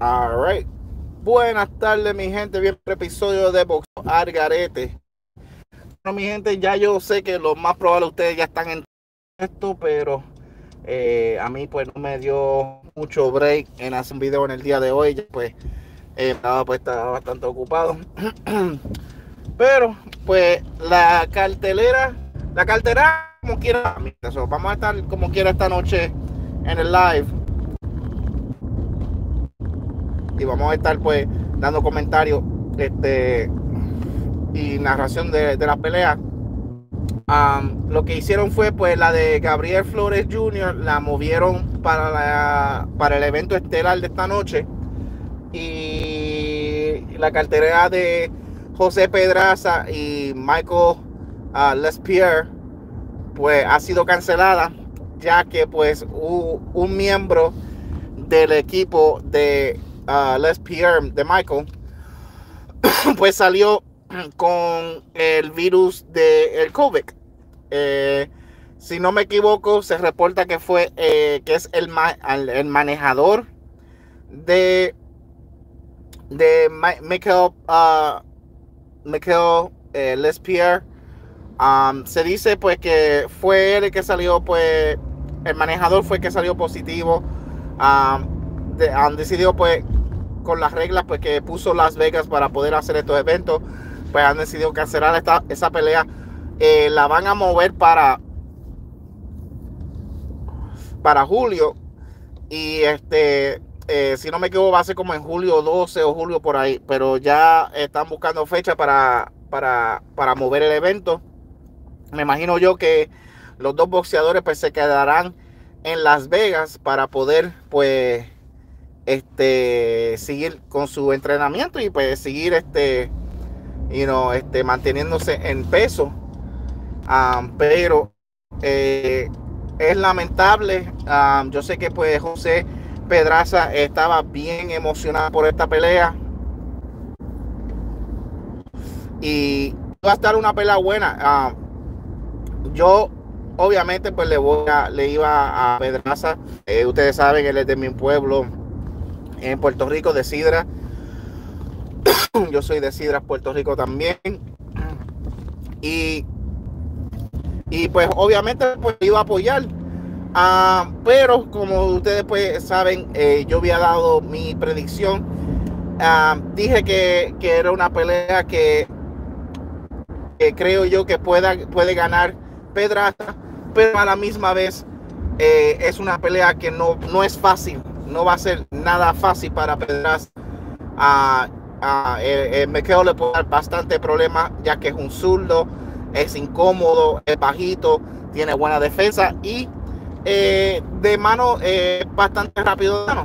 Alright. Buenas tardes, mi gente. Bien, episodio de Boxeo al Garete. Bueno, mi gente, ya yo sé que lo más probable ustedes ya están en esto, pero a mí pues no me dio mucho break en hacer un video en el día de hoy. Ya, pues estaba bastante ocupado. Pero pues la cartera como quiera. Vamos a estar como quiera esta noche en el live. Y vamos a estar pues dando comentarios y narración de la pelea. Lo que hicieron fue pues la de Gabriel Flores Jr. la movieron para el evento estelar de esta noche, y la cartelera de José Pedraza y Michael Lespierre pues ha sido cancelada, ya que pues un miembro del equipo de Lespierre, de Michael, pues salió con el virus del COVID. Si no me equivoco, se reporta que fue que es el manejador de Michael Lespierre. Se dice pues que fue él el que salió, pues el manejador fue el que salió positivo. Han decidido pues con las reglas pues que puso Las Vegas para poder hacer estos eventos, pues han decidido cancelar esa pelea. La van a mover para julio, y si no me equivoco va a ser como en julio 12 o julio por ahí, pero ya están buscando fecha para mover el evento. Me imagino yo que los dos boxeadores pues se quedarán en Las Vegas para poder pues seguir con su entrenamiento y pues seguir manteniéndose en peso. Pero es lamentable. Yo sé que pues José Pedraza estaba bien emocionado por esta pelea, y va a estar una pelea buena. Yo obviamente pues le iba a Pedraza. Ustedes saben, él es de mi pueblo en Puerto Rico, de Sidra. Yo soy de Sidra, Puerto Rico también. Y pues obviamente pues iba a apoyar. Pero como ustedes pues saben, yo había dado mi predicción. Dije que era una pelea que creo yo que puede ganar Pedraza, pero a la misma vez es una pelea que no es fácil. No va a ser nada fácil para Pedraza. Michael le puede dar bastante problema, ya que es un zurdo, es incómodo, es bajito, tiene buena defensa y de mano bastante rápido de mano.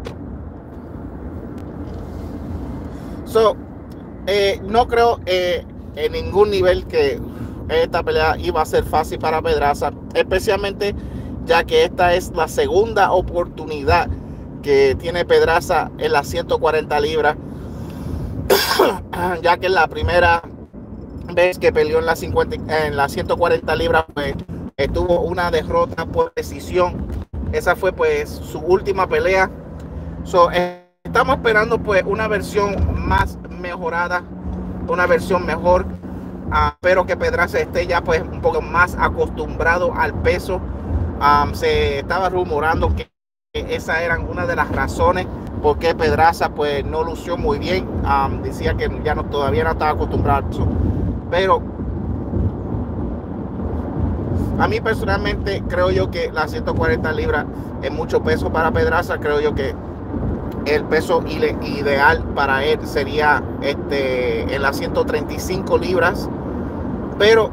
No creo en ningún nivel que esta pelea iba a ser fácil para Pedraza, especialmente ya que esta es la segunda oportunidad que tiene Pedraza en las 140 libras, ya que la primera vez que peleó en las 140 libras pues tuvo una derrota por decisión. Esa fue pues su última pelea. Estamos esperando pues una versión más mejorada, una versión mejor. Pero que Pedraza esté ya pues un poco más acostumbrado al peso. Se estaba rumorando que esa era una de las razones por qué Pedraza pues no lució muy bien. Decía que todavía no estaba acostumbrado a eso. Pero a mí personalmente creo yo que las 140 libras es mucho peso para Pedraza. Creo yo que el peso ideal para él sería en las 135 libras. Pero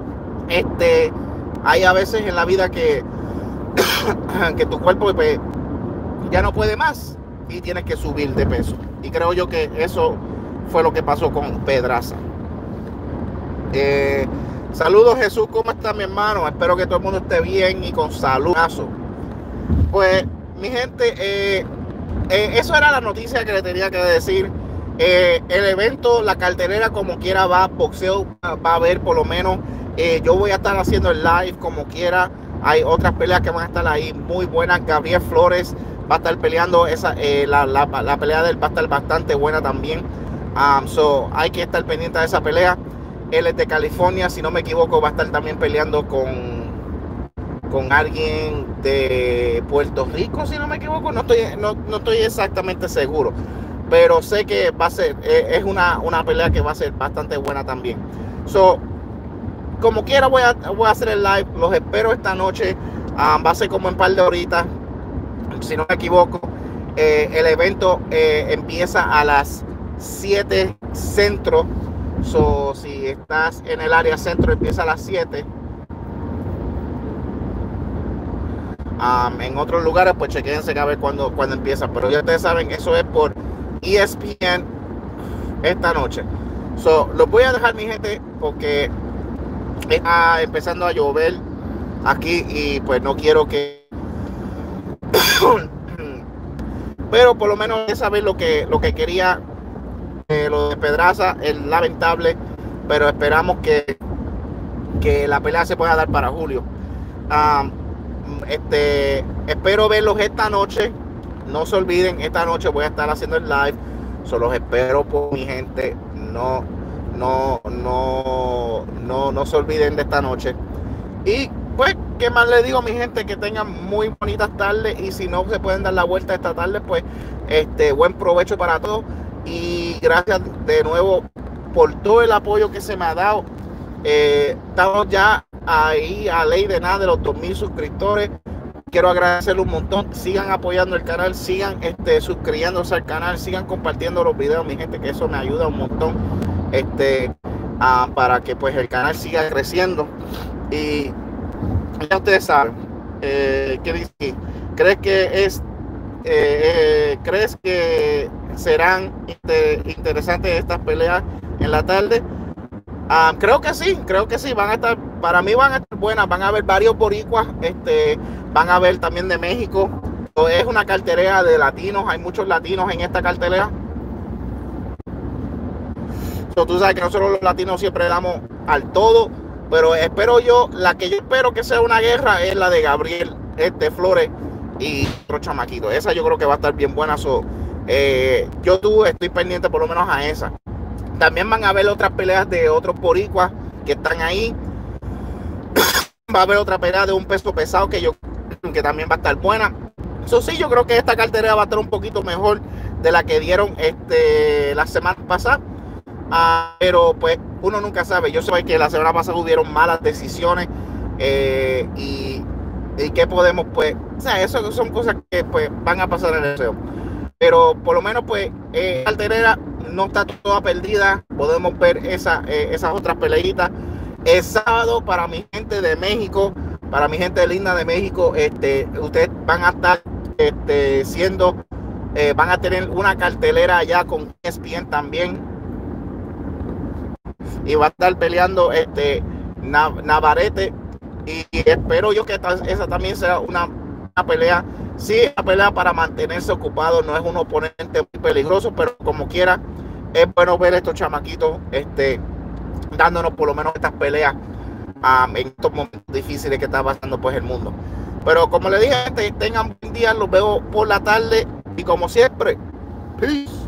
hay a veces en la vida que tu cuerpo pues, ya no puede más y tienes que subir de peso, y creo yo que eso fue lo que pasó con Pedraza. Saludos, Jesús, ¿cómo está, mi hermano? Espero que todo el mundo esté bien y con salud. Pues mi gente, eso era la noticia que le tenía que decir. El evento, la cartelera como quiera va, boxeo va a haber por lo menos. Yo voy a estar haciendo el live como quiera. Hay otras peleas que van a estar ahí muy buenas. Gabriel Flores va a estar peleando la pelea de él va a estar bastante buena también. So hay que estar pendiente de esa pelea. Él es de California, si no me equivoco, va a estar también peleando con alguien de Puerto Rico, si no me equivoco. No estoy exactamente seguro, pero sé que va a ser, es una pelea que va a ser bastante buena también. So, como quiera voy a hacer el live, los espero esta noche. Va a ser como en un par de horitas, si no me equivoco. El evento empieza a las 7 centro. So, si estás en el área centro, empieza a las 7. En otros lugares, pues chequense a ver cuando empieza. Pero ya ustedes saben, eso es por ESPN esta noche. So, los voy a dejar, mi gente, porque está empezando a llover aquí y pues no quiero que pero por lo menos es saber lo que quería. Lo de Pedraza es lamentable, pero esperamos que la pelea se pueda dar para julio. Espero verlos esta noche. No se olviden, esta noche voy a estar haciendo el live. Solo los espero, por mi gente. No se olviden de esta noche. Y pues, ¿qué más les digo, mi gente? Que tengan muy bonitas tardes. Y si no se pueden dar la vuelta esta tarde, pues buen provecho para todos. Y gracias de nuevo por todo el apoyo que se me ha dado. Estamos ya ahí a ley de nada de los 2000 suscriptores. Quiero agradecerle un montón. Sigan apoyando el canal, sigan suscribiéndose al canal, sigan compartiendo los videos, mi gente, que eso me ayuda un montón para que pues el canal siga creciendo. Y ya ustedes saben, ¿qué dice? ¿Crees que serán interesantes estas peleas en la tarde? Creo que sí, van a estar, para mí van a estar buenas. Van a haber varios boricuas, van a haber también de México. Es una cartelera de latinos, hay muchos latinos en esta cartelera. Tú sabes que nosotros los latinos siempre damos al todo, pero la que yo espero que sea una guerra es la de Gabriel Flores y otro chamaquito. Esa yo creo que va a estar bien buena. Yo estoy pendiente por lo menos a esa. También van a haber otras peleas de otros boricuas que están ahí. Va a haber otra pelea de un peso pesado que también va a estar buena. Eso sí, yo creo que esta cartelera va a estar un poquito mejor de la que dieron la semana pasada. Pero pues uno nunca sabe. Yo sé que la semana pasada hubieron malas decisiones y que podemos, pues, o sea, eso son cosas que pues van a pasar en el deseo. Pero por lo menos pues la cartelera no está toda perdida. Podemos ver esas otras peleitas. El sábado, para mi gente de México, para mi gente linda de México, ustedes van a estar van a tener una cartelera allá con ESPN también. Y va a estar peleando Navarrete. Y espero yo que esa también será una pelea. Sí, una pelea para mantenerse ocupado. No es un oponente muy peligroso, pero como quiera, es bueno ver estos chamaquitos dándonos por lo menos estas peleas en estos momentos difíciles que está pasando pues el mundo. Pero como les dije, tengan buen día, los veo por la tarde y como siempre, peace.